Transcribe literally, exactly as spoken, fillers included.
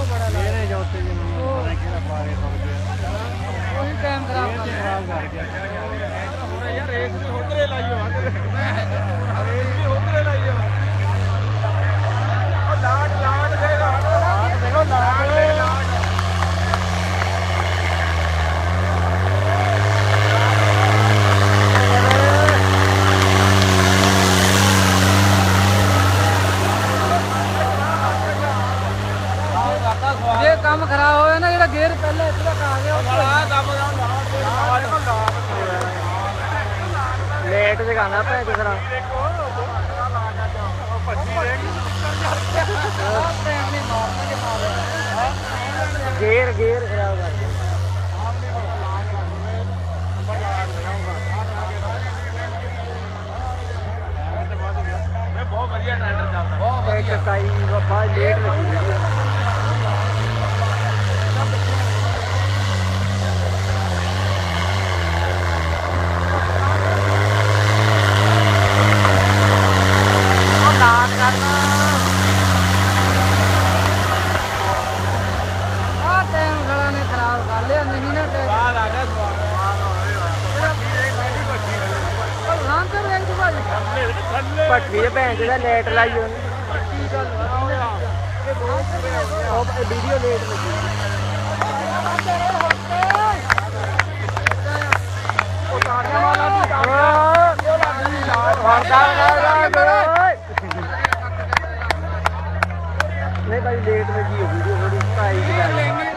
बड़ा ला मेरे जो उत्ते जी पता किहड़ा पारे पकदे वही टाइम खराब कर खराब कर गया यार रेस भी होतरे लाइयो रेस भी होतरे लाइयो ओ लाट लाट दे लाट देखो लाट दे लाट ये काम खराब होया ना जेड़ा गेयर पहले इतना आ गया लेट दिखाना पे दूसरा गेयर गेयर खराब कर बहुत बढ़िया ट्रैक्टर चलता बहुत बढ़िया कई बाबा लेट लगी पटरी से भैन चो लेट लाई वीडियो लेट लगी नहीं भाई लेट लगी वीडियो थोड़ी